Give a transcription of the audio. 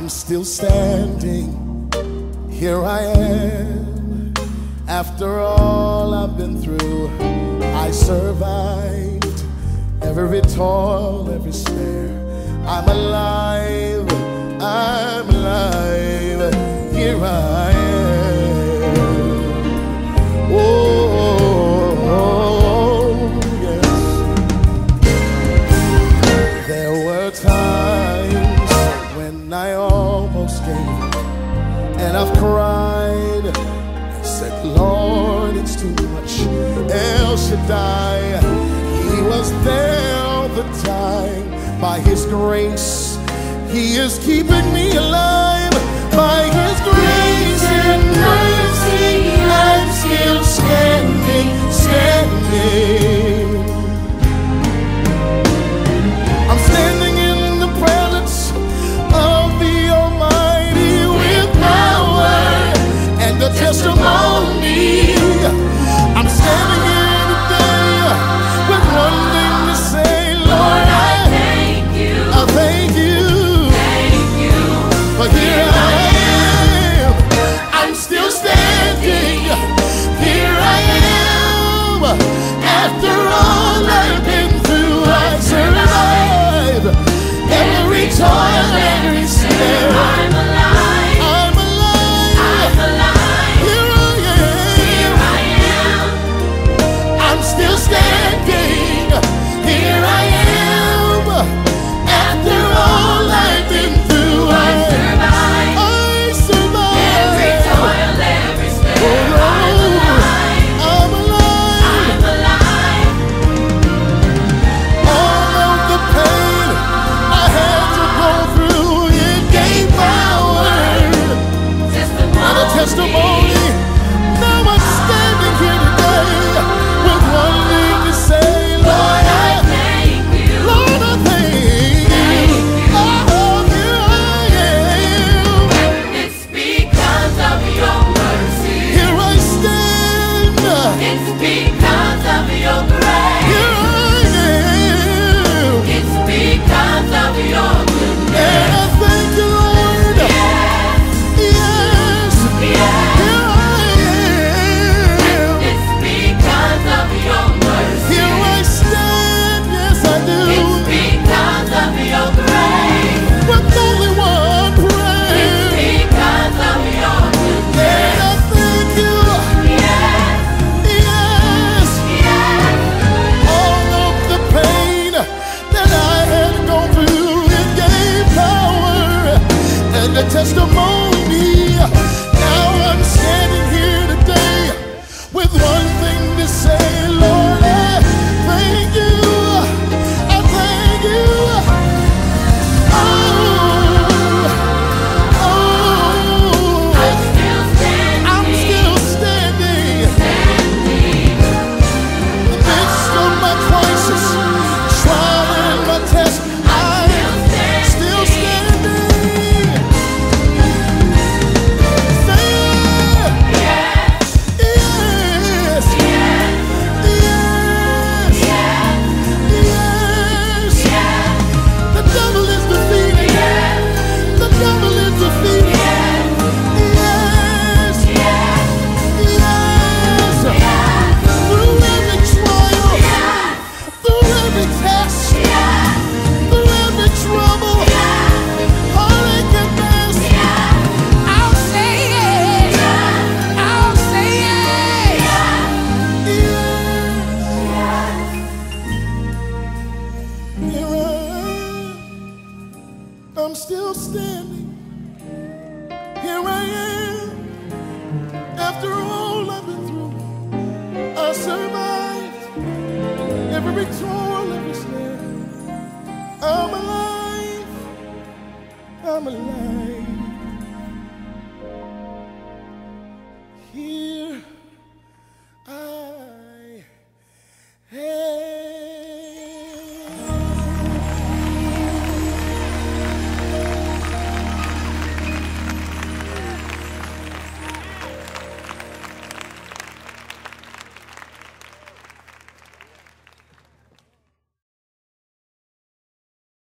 I'm still standing. Here I am. After all I've been through, I survived every toil, every snare. I'm alive. I'm alive. Here I am. Oh, yes. There were times when I almost gave up, and I've cried and said, Lord, it's too much. El Shaddai, He was there all the time. By His grace, He is keeping me alive. By His grace and mercy, I'm still standing, standing. I'm standing in the presence of the Almighty with power and the testimony. I'm standing here today with one thing to say, Lord, I thank you. I thank you. Thank you. But here I am. I'm still standing. Here I am. After all I've been through, I survived every toil, every snare. I'm alive. I'm alive. I'm alive. Here I am. I'm still standing. Here I am. After all I've been through, I survived every toil, every snare. Oh, I'm alive. I'm alive. I'm alive. All of the pain I had to go through, it gave power and a testimony. Now I'm standing here today with one thing to say, Lord, I thank you. Lord, I thank you. Oh, here I am. It's because of your mercy. Here I stand. It's because of your grace. Here I am. It's because of your And goodness. I thank you, Lord. Yes, Yes. yes. Here I am. It's because of your mercy. Here I stand. Yes, I It's do. because of your grace. With only one It's prayer. because of your And goodness. I thank you. Yes, Yes. yes. All of the pain that I had gone through, it gave power and a testimony. Now I'm standing here today with one thing to say, Lord, I thank you. I thank you. Oh, I'm still standing. I'm still standing. Standing. In the midst of my crisis, trial and my test, I'm still standing. Say Yes, yes, yes, yes, yes, yes. The devil is defeated. yes, The devil is defeated. yes, Yes, yes, yes. yes, Through every trial, yes, through every test, yes, through every trouble, heartache and mess, I'll say yes. I'll say yes. Yes. Here I am. I'm still standing. Here I am. After all I've been through, I survived every toil, every snare. I'm alive. I'm alive.